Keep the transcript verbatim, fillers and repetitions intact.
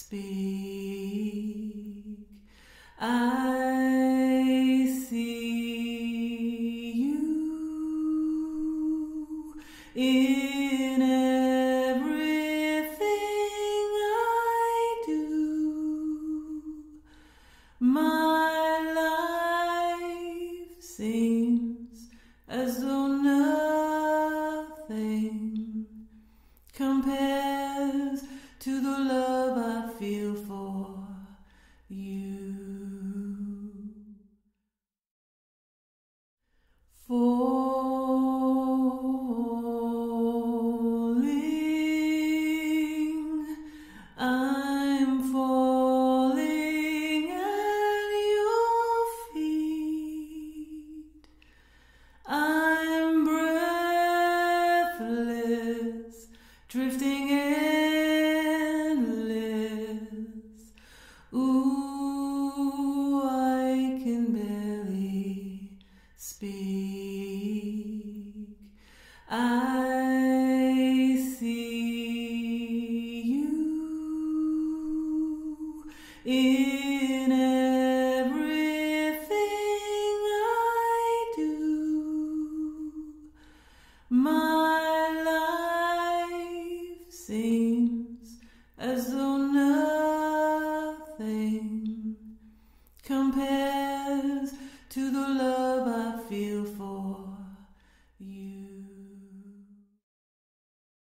speak. I see you in everything I do. My life seems as though nothing compares to the love I feel for you. Falling, I'm falling at your feet. I'm breathless, drifting endless. Ooh, I can barely speak. I see you in everything I do. My life seems as though nothing compares to the love I feel for